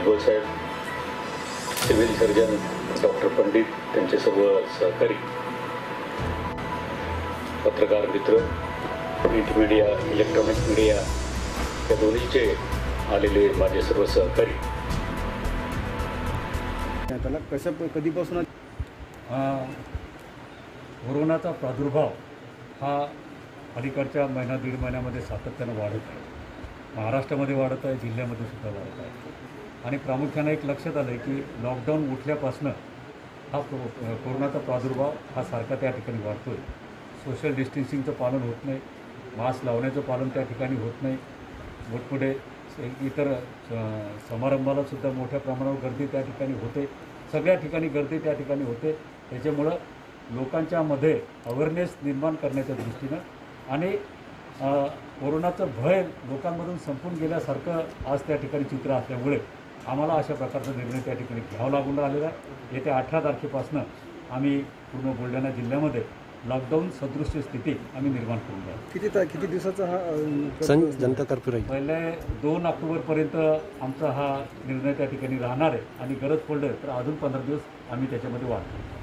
भुजबळ साहेब, civil surgeon doctor Pandit, त्यांचे सर्व सहकारी, पत्रकार मित्र, प्रिंट मीडिया, इलेक्ट्रॉनिक मीडिया या दोन्हीचे आलेले माझे सर्व सहकारी, त्याला कधीपासून कोरोनाचा प्रादुर्भाव हा अलीकडच्या दीड महिन्यामध्ये सातत्यानं वाढत आहे. महाराष्ट्रामध्ये वाढत आहे, जिल्ह्यामध्ये सुद्धा वाढत आहे. आणि प्रामुख्याने एक लक्षात आलं आहे की लॉकडाऊन उठल्यापासनं हा कोरोनाचा प्रादुर्भाव हा सारखा त्या ठिकाणी वाढतो आहे. सोशल डिस्टन्सिंगचं पालन होत नाही, मास्क लावण्याचं पालन त्या ठिकाणी होत नाही. मोठमोठे इतर समारंभालासुद्धा मोठ्या प्रमाणावर गर्दी त्या ठिकाणी होते. सगळ्या ठिकाणी गर्दी त्या ठिकाणी होते. त्याच्यामुळं लोकांच्यामध्ये अवेअरनेस निर्माण करण्याच्या दृष्टीनं आणि कोरोनाचं भय लोकांमधून संपून गेल्यासारखं आज त्या ठिकाणी चित्र असल्यामुळे आम्हाला अशा प्रकारचा निर्णय त्या ठिकाणी घ्यावा लागून राहिलेला आहे. येत्या 18 तारखेपासून आम्ही पूर्ण बुलढाणा जिल्ह्यामध्ये लॉकडाऊन सदृश्य स्थिती आम्ही निर्माण करून द्या. किती दिवसाचा हा जनता कर्फ्यू राहील? पहिले 2 ऑक्टोबरपर्यंत आमचा हा निर्णय त्या ठिकाणी राहणार आहे आणि गरज पडलं तर अजून 15 दिवस आम्ही त्याच्यामध्ये वाढतो.